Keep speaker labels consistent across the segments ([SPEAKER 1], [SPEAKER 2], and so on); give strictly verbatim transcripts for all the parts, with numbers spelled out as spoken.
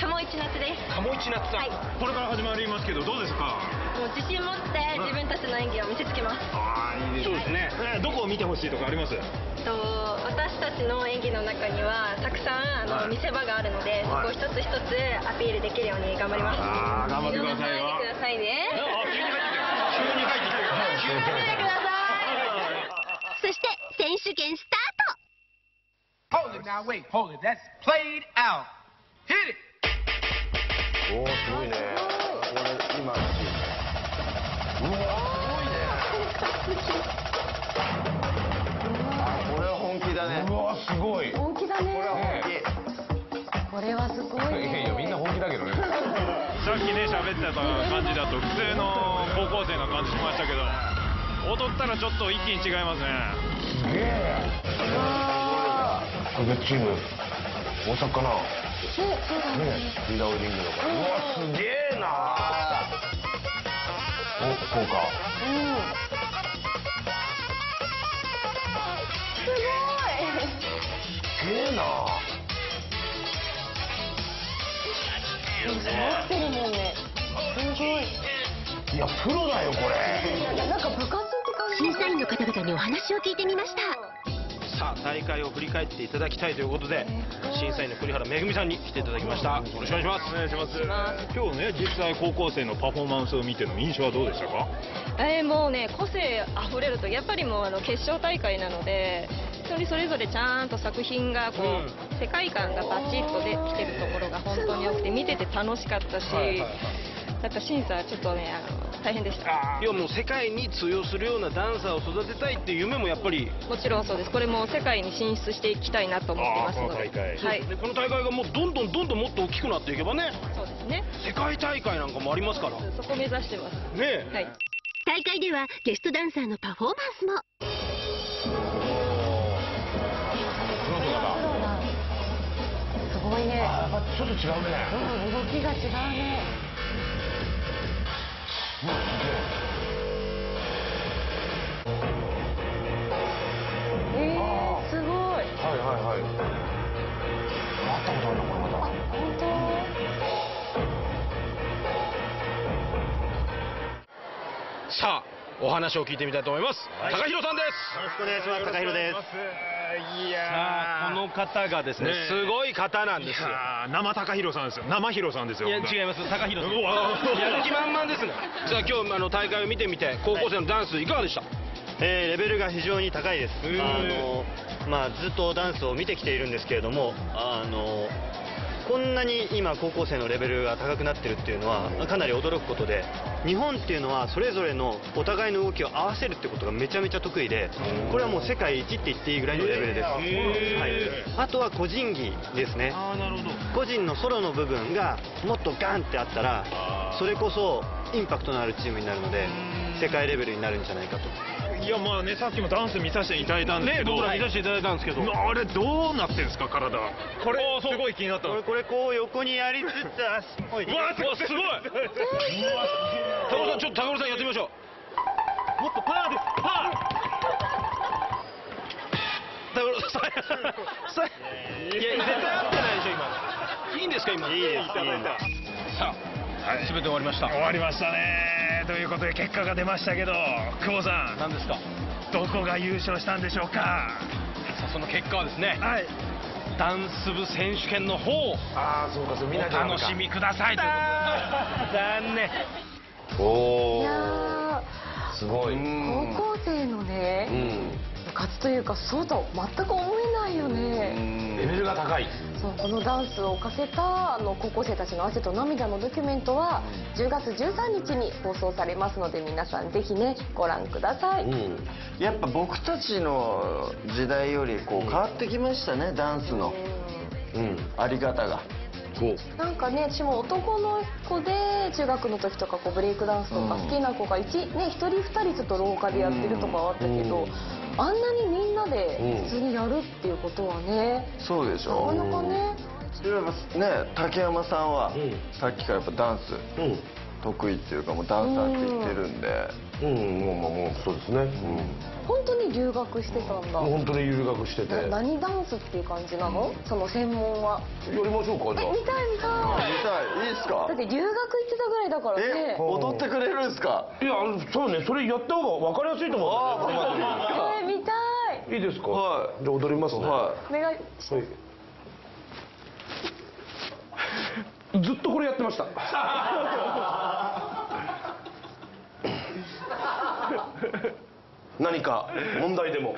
[SPEAKER 1] 鴨一夏です。
[SPEAKER 2] 鴨一夏さん、
[SPEAKER 1] はい、
[SPEAKER 2] これから始まりますけどどうですか？
[SPEAKER 1] もう自信持って自分たちの演技を見せつけます。
[SPEAKER 2] ああ、いいですね。えーどこを見てほしいとかあります？
[SPEAKER 1] と私たちの演技の中にはたくさんあの見せ場があるので、そこを一つ一つアピールできるように頑張ります。
[SPEAKER 2] ああ、頑張ってくださいよ。
[SPEAKER 1] 見てくださいね。
[SPEAKER 2] あ、急に入ってきた。急に入ってきた。急に入ってきた。
[SPEAKER 3] そして選手権スタート。
[SPEAKER 4] Hold it now, wait, hold it. That's played out. Hit it.
[SPEAKER 5] おお、すごいね。
[SPEAKER 6] これ今のシーン。
[SPEAKER 5] うわ、すごいね。
[SPEAKER 6] これは本気だね。
[SPEAKER 5] うわ、すごい。
[SPEAKER 7] 本気だね。
[SPEAKER 6] これは本気。
[SPEAKER 7] これはすごい
[SPEAKER 5] いやいや、みんな本気だけどね。
[SPEAKER 2] さっきね喋ってた感じだと普通の高校生な感じしましたけど、踊ったらちょっと一気に違いますね。
[SPEAKER 5] すげえ。特別チーム大阪かな。ね、フリーダウリングのから。うわ、すげえな。お、そうか。
[SPEAKER 7] うん。すごい。
[SPEAKER 5] すげえな。
[SPEAKER 7] 持ってるもんね。すごい。
[SPEAKER 5] いや、プロだよこれ。
[SPEAKER 7] なんか部活って感じ。
[SPEAKER 3] 審査員の方々にお話を聞いてみました。
[SPEAKER 2] さあ、大会を振り返っていただきたいということで、審査員の栗原めぐみさんに来ていただきました。よろしくお願いします。お願いします。今日ね、実際高校生のパフォーマンスを見ての印象はどうでしたか？
[SPEAKER 1] えー、もうね、個性あふれるとやっぱりもうあの決勝大会なので、一人それぞれちゃんと作品がこう、うん、世界観がバチッとできてるところが本当に良くて見てて楽しかったし、はいはいはい、やっぱ審査はちょっとねあの大変でした。
[SPEAKER 2] いや、もう世界に通用するようなダンサーを育てたいっていう夢もやっぱり。
[SPEAKER 1] もちろんそうです。これも世界に進出していきたいなと思ってますので。
[SPEAKER 2] この大会、
[SPEAKER 1] はい、
[SPEAKER 2] でこの大会がもうどんどんどんどんもっと大きくなっていけばね。
[SPEAKER 1] そうですね。
[SPEAKER 2] 世界大会なんかもありますから。
[SPEAKER 1] そこ目指してます
[SPEAKER 2] ね。
[SPEAKER 1] はい。
[SPEAKER 3] 大会ではゲストダンサーのパフォーマンスも。
[SPEAKER 7] すごいね。
[SPEAKER 5] あ、やっぱちょっと違うね。
[SPEAKER 7] うん、動きが違うね。
[SPEAKER 5] うわ、すげえ。
[SPEAKER 7] えー、すごい。
[SPEAKER 5] はいはいはい。会ったことあるのこれまた。
[SPEAKER 7] 本当。
[SPEAKER 2] さあ、お話を聞いてみたいと思います。はい、高弘さんです。
[SPEAKER 8] よろしくお願いします。高弘です。
[SPEAKER 2] いやさあ、この方がですね、ねすごい方なんですよ。生高弘さんですよ。生弘さんですよ。いや、違います。高弘さん。やる気満々ですね。さあ、今日あの大会を見てみて、高校生のダンスいかがでした？
[SPEAKER 8] えー、レベルが非常に高いです。あのまあずっとダンスを見てきているんですけれども、あのこんなに今高校生のレベルが高くなってるっていうのはかなり驚くことで、日本っていうのはそれぞれのお互いの動きを合わせるってことがめちゃめちゃ得意で、これはもう世界一って言っていいぐらいのレベルです。はい、あとは個人技ですね。
[SPEAKER 2] あ、なるほど。
[SPEAKER 8] 個人のソロの部分がもっとガンってあったら、それこそインパクトのあるチームになるので世界レベルになるんじゃないかと。
[SPEAKER 2] いや、まあね、さっきもダンス見させていただいたんですけど、ね、僕ら見させていただいたんですけど、あれどうなってるんですか、体。これすごい気になった。
[SPEAKER 8] これこれこう横にやりつつ足
[SPEAKER 2] うわ、すごい。すごい。高野さん、ちょっと高野さんやってみましょう。もっとパーです。パー。高野さん、いや、絶対合ってないでしょ今。いいんですか今。
[SPEAKER 8] いいです。
[SPEAKER 2] さあ、すべて終わりました。終わりましたね。ということで結果が出ましたけど、久保さん、何ですか？どこが優勝したんでしょうか？さあ、その結果はですね、はい、ダンス部選手権の方を
[SPEAKER 5] ああ、そうか、そう、見ないと
[SPEAKER 2] お楽しみくださいということで、残念。
[SPEAKER 5] おお。
[SPEAKER 7] いや
[SPEAKER 5] すごい。
[SPEAKER 7] 高校生のね、部活というかそうと全く思えないよね。
[SPEAKER 5] レベルが高い。
[SPEAKER 7] そう、このダンスを課せたあの高校生たちの汗と涙のドキュメントはじゅうがつじゅうさんにちに放送されますので、皆さんぜひねご覧ください。うん、
[SPEAKER 6] やっぱ僕たちの時代よりこう変わってきましたね、ダンスの、うん、あり方が。
[SPEAKER 7] なんかね、私も男の子で中学の時とかこうブレイクダンスとか好きな子が 1,、ね、ひとりふたりちょっと廊下でやってるとかはあったけど、あんなにみんなで普通にやるっていうことはね、
[SPEAKER 6] そうでしょ。
[SPEAKER 7] なかなかね。
[SPEAKER 6] やっぱね、竹山さんはさっきからやっぱダンス得意っていうか、もうダンサーって言ってるんで、うん、もうもう
[SPEAKER 5] そうですね、
[SPEAKER 7] 本当に留学してたんだ。
[SPEAKER 5] 本当に留学してて。
[SPEAKER 7] 何ダンスっていう感じなの？その専門は。
[SPEAKER 5] やりましょうか、じゃあ。
[SPEAKER 7] 見たい見たい。
[SPEAKER 6] 見たい、いいですか？
[SPEAKER 7] だって留学行ってたぐらいだからね。
[SPEAKER 6] え、踊ってくれるんですか？
[SPEAKER 5] いや、そうね、それやった方が分かりやすいと思うんだよね。
[SPEAKER 7] えー、見たい。
[SPEAKER 5] いいですか？
[SPEAKER 6] はい。
[SPEAKER 5] じゃあ踊りますね。
[SPEAKER 6] は
[SPEAKER 7] お願いします。
[SPEAKER 5] ずっとこれやってました。何か問題でも。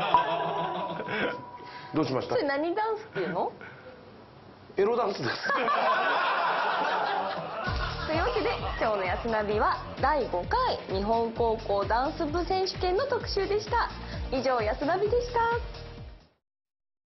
[SPEAKER 5] どうしました？
[SPEAKER 7] それ何ダンスっていうの？
[SPEAKER 5] エロダンスです。
[SPEAKER 7] というわけで今日のやすナビはだいごかい日本高校ダンス部選手権の特集でした。以上、やすナビでした。